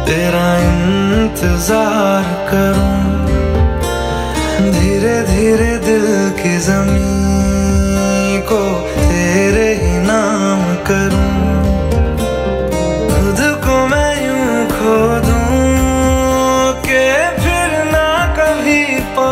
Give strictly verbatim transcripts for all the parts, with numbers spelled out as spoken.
तेरा इंतजार करूं, धीरे धीरे दिल की ज़मीं को तेरे ही नाम करूं। खुद को मैं यूं खो दूं कि फिर ना कभी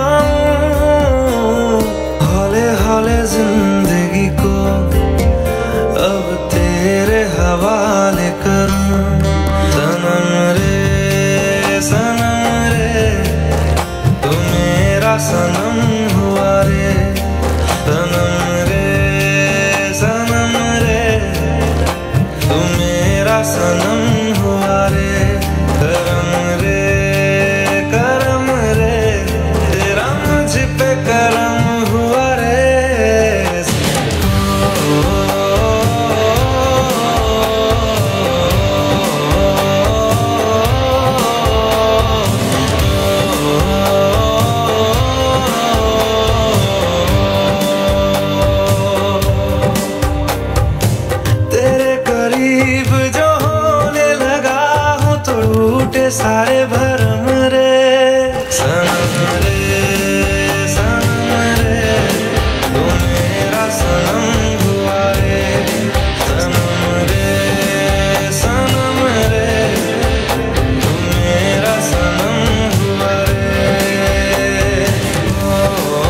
पाऊं। हौले हौले जिंदगी को अब तेरे हवाले करूं। सनम रे सनम रे तू मेरा सनम हुआ रे। सनम रे सनम रे तू मेरा सनम हुआ रे। करम रे करम रे तेरा मुझ पे करम हुआ रे। सारे भरम रे सनम रे सनम रे तू मेरा सनम हुआ रे। सनम रे सनम रे तू मेरा सनम हुआ रे। ओ, ओ,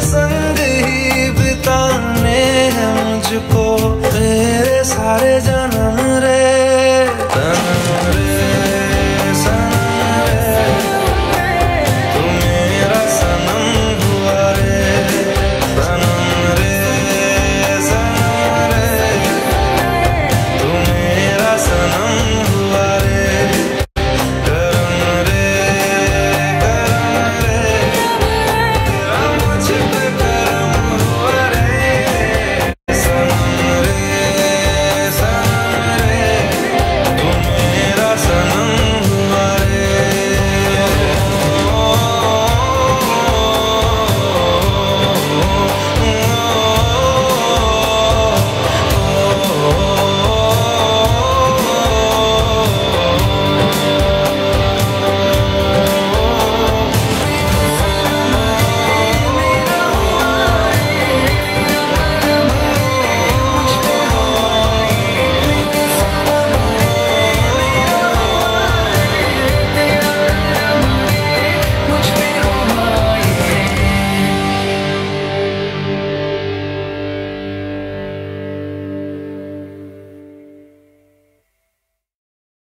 सारे जन